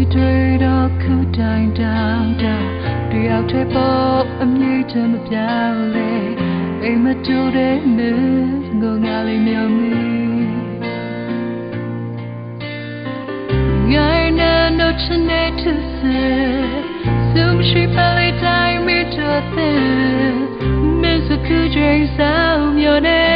တွေ့တော့ခုတိုင်းတောင်တောင်တယောက်တည်းပေါ်အမြင့်ချမပြောင်းလဲအိမ်မတူတဲ့မင်းကိုငါလေးမြော်မီငါနဲ့တော့ချနေသူစေစုံရှိပါလေတိုင်းမတော်တဲ့မင်းစကူချိန်ဆောင်မျောနေ